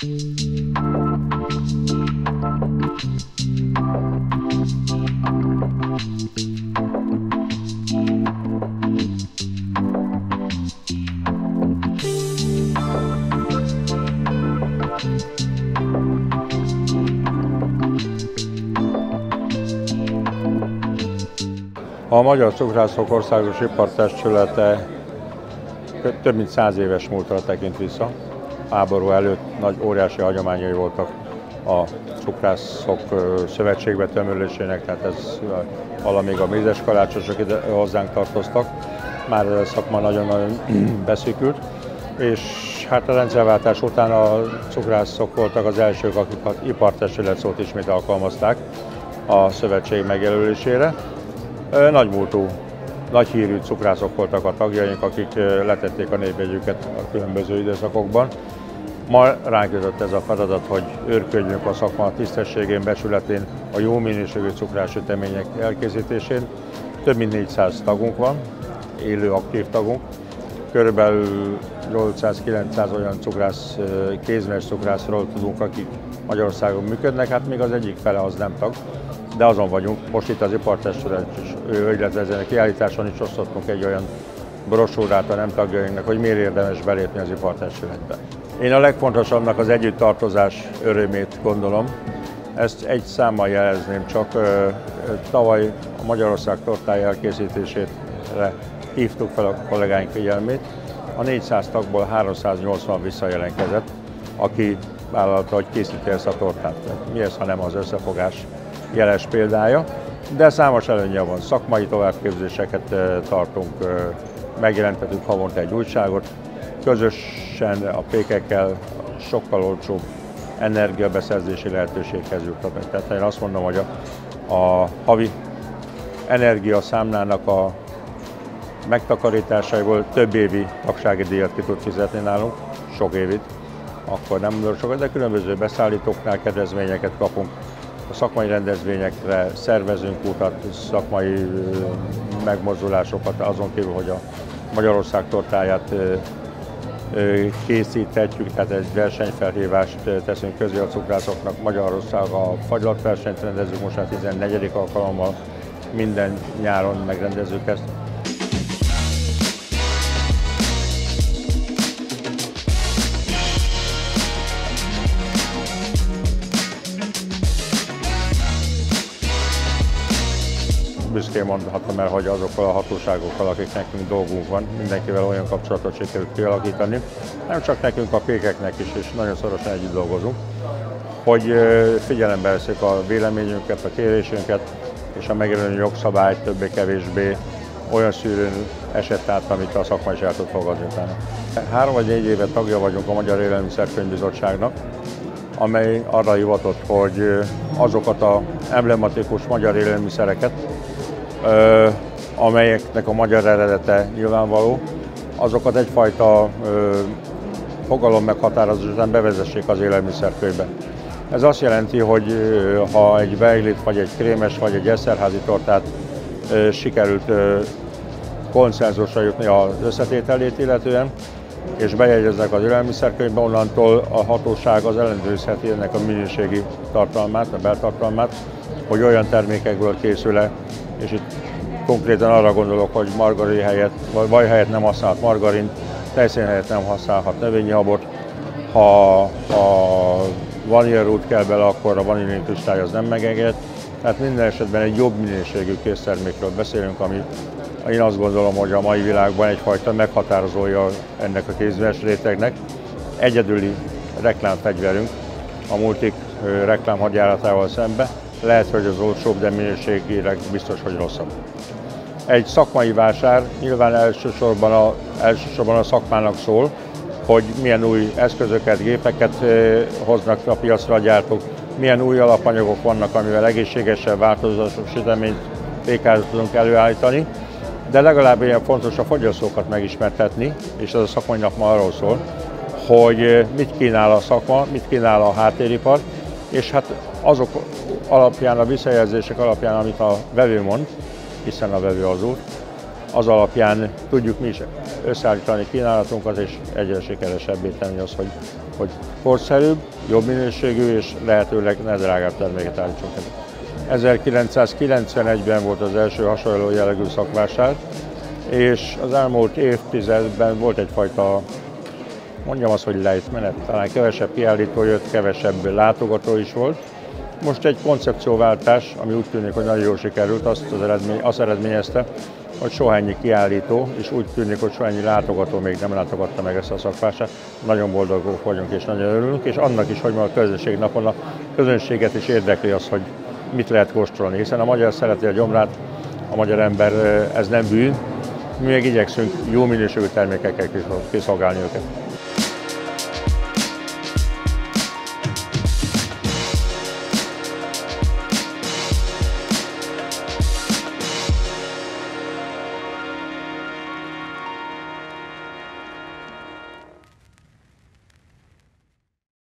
A Magyar Cukrászok Országos Ipartestülete több mint 100 éves múltra tekint vissza. Háború előtt óriási hagyományai voltak a cukrászok szövetségbe tömörésének, tehát ez valamíg a mézes kalácsosok ide hozzánk tartoztak. Már ez a szakma nagyon-nagyon beszűkült, és hát a rendszerváltás után a cukrászok voltak az elsők, akik az ipartestület szót ismét alkalmazták a szövetség megjelölésére. Nagymúltú, nagyhírű cukrászok voltak a tagjaink, akik letették a névjegyüket a különböző időszakokban. Ma ránk jutott ez a feladat, hogy őrködjünk a szakma tisztességén, becsületén, a jó minőségű cukrássütemények elkészítésén. Több mint 400 tagunk van, élő aktív tagunk. Körülbelül 800-900 olyan cukrász, kézműves cukrászról tudunk, akik Magyarországon működnek, hát még az egyik fele az nem tag. De azon vagyunk, most itt az ipartestület, illetve ezen a kiállításon is osztottunk egy olyan brosúrát a nem tagjainknak, hogy miért érdemes belépni az ipartestületbe. Én a legfontosabbnak az együtttartozás örömét gondolom. Ezt egy számmal jelezném, csak tavaly a Magyarország tortája elkészítésére hívtuk fel a kollégáink figyelmét. A 400 tagból 380 visszajelentkezett, aki vállalta, hogy készíti ezt a tortát. Mi ez, ha nem az összefogás jeles példája, de számos előnye van. Szakmai továbbképzéseket tartunk, megjelentetünk havonta egy újságot, közösen a pékekkel sokkal olcsóbb energiabeszerzési lehetőséghez jutnak. Tehát én azt mondom, hogy a havi energiaszámlának a megtakarításaiból több évi tagsági díjat ki tud fizetni nálunk, sok évit, akkor nem mondom sokat, de különböző beszállítóknál kedvezményeket kapunk. A szakmai rendezvényekre szervezünk utat, szakmai megmozdulásokat, azon kívül, hogy a Magyarország tortáját készíthetjük, tehát egy versenyfelhívást teszünk közé a cukrászoknak. Magyarország a fagylatversenyt rendezünk, most már 14. alkalommal, minden nyáron megrendezzük ezt. Büszkén mondhatom el, hogy azokkal a hatóságokkal, akik nekünk dolgunk van, mindenkivel olyan kapcsolatot sikerült kialakítani, nem csak nekünk, a pékeknek is, és nagyon szorosan együtt dolgozunk, hogy figyelembe veszik a véleményünket, a kérésünket, és a megjelenő jogszabály többé-kevésbé olyan szűrőn esett át, amit a szakma is el tud fogadni utána. 3 vagy 4 éve tagja vagyunk a Magyar Élelmiszerkönyvbizottságnak, amely arra hivatott, hogy azokat az emblematikus magyar élelmiszereket, amelyeknek a magyar eredete nyilvánvaló, azokat egyfajta fogalom meghatározás után bevezessék az élelmiszerkönyvbe. Ez azt jelenti, hogy ha egy beiglit, vagy egy krémes, vagy egy eszerházi tortát sikerült konszenzusra jutni az összetételét illetően, és bejegyeznek az élelmiszerkönyvbe, onnantól a hatóság az ellenőrizheti ennek a minőségi tartalmát, a beltartalmát, hogy olyan termékekből készül-e, és itt konkrétan arra gondolok, hogy margarin helyett, vagy vaj helyett nem használhat margarin, tejszín helyett nem használhat növényi habot, ha vaníliarút kell bele, akkor a vanillin kristály az nem megengedett. Tehát minden esetben egy jobb minőségű késztermékről beszélünk, ami én azt gondolom, hogy a mai világban egyfajta meghatározója ennek a kézműves rétegnek. Egyedüli reklámfegyverünk a multik reklámhadjáratával szemben. Lehet, hogy az olcsóbb, de minőségileg biztos, hogy rosszabb. Egy szakmai vásár nyilván elsősorban a szakmának szól, hogy milyen új eszközöket, gépeket hoznak a piacra a gyártók, milyen új alapanyagok vannak, amivel egészségesebb, változatos süteményt, pékárat tudunk előállítani. De legalább ilyen fontos a fogyasztókat megismertetni, és ez a szakmai nap ma arról szól, hogy mit kínál a szakma, mit kínál a háttéripar, és hát azok alapján, a visszajelzések alapján, amit a vevő mond, hiszen a vevő az úr, az alapján tudjuk mi is összeállítani kínálatunkat, és egyre sikeresebbé tenni az, hogy hogy korszerűbb, jobb minőségű és lehetőleg ne drágább terméket állítsunk elő. 1991-ben volt az első hasonló jellegű szakvásár, és az elmúlt évtizedben volt egyfajta, mondjam azt, hogy lejtmenet, talán kevesebb kiállító jött, kevesebb látogató is volt. Most egy koncepcióváltás, ami úgy tűnik, hogy nagyon jól sikerült, azt eredményezte, hogy sohányi kiállító, és úgy tűnik, hogy sohányi látogató még nem látogatta meg ezt a szakvásárt. Nagyon boldogok vagyunk és nagyon örülünk, és annak is, hogy ma a közönség napon a közönséget is érdekli az, hogy mit lehet kóstolni, hiszen a magyar szereti a gyomrát, a magyar ember, ez nem bűn, mi meg igyekszünk jó minőségű termékekkel kiszolgálni őket.